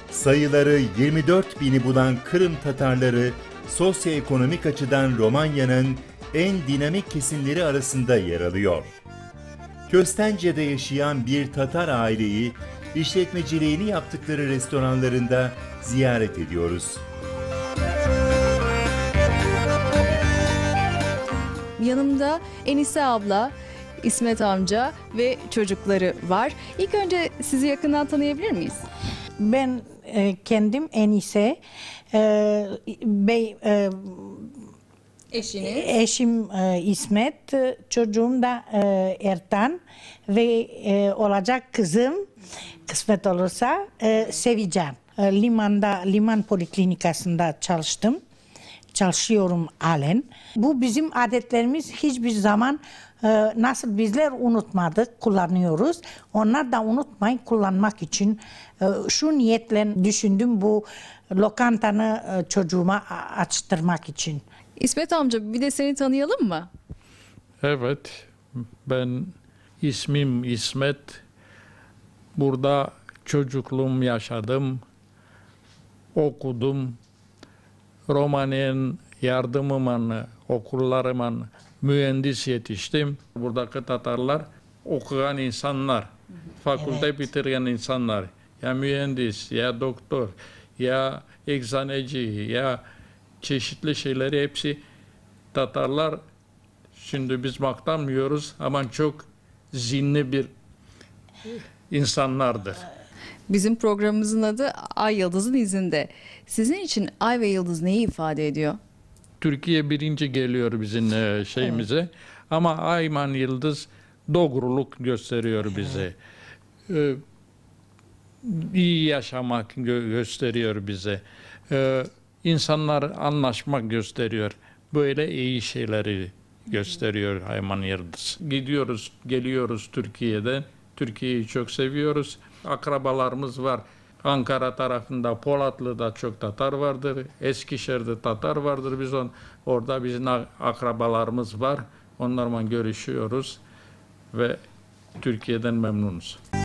Sayıları 24 bini bulan Kırım Tatarları, sosyoekonomik açıdan Romanya'nın en dinamik kesimleri arasında yer alıyor. Köstence'de yaşayan bir Tatar aileyi işletmeciliğini yaptıkları restoranlarında ziyaret ediyoruz. Yanımda Enise abla, İsmet amca ve çocukları var. İlk önce sizi yakından tanıyabilir miyiz? Ben kendim Enise, Eşiniz. eşim İsmet, çocuğum da Ertan ve olacak kızım kısmet olursa Sevican. Liman Poliklinikası'nda çalışıyorum halen. Bu bizim adetlerimiz, hiçbir zaman nasıl bizler unutmadık, kullanıyoruz. Onlar da unutmayın, kullanmak için şu niyetle düşündüm, bu lokantanı çocuğuma açtırmak için. İsmet amca, bir de seni tanıyalım mı? Evet, ben ismim İsmet. Burada çocukluğum yaşadım, okudum. Romanya'nın yardımıyla, okullarıyla mühendis yetiştim. Buradaki Tatarlar okuyan insanlar, fakülte bitiren insanlar. Ya mühendis, ya doktor, ya eczaneci, ya çeşitli şeyleri hepsi Tatarlar. Şimdi biz maktanmıyoruz ama çok zihinli bir insanlardır. Bizim programımızın adı Ay Yıldız'ın izinde. Sizin için Ay ve Yıldız neyi ifade ediyor? Türkiye birinci geliyor bizim şeyimize. Ama Ayman Yıldız doğruluk gösteriyor bize. İyi yaşamak gösteriyor bize. İnsanlar anlaşmak gösteriyor. Böyle iyi şeyleri gösteriyor Ayman Yıldız. Gidiyoruz, geliyoruz Türkiye'den. Türkiye'yi çok seviyoruz. Akrabalarımız var. Ankara tarafında, Polatlı'da çok Tatar vardır. Eskişehir'de Tatar vardır. Orada bizim akrabalarımız var. Onlarla görüşüyoruz ve Türkiye'den memnunuz.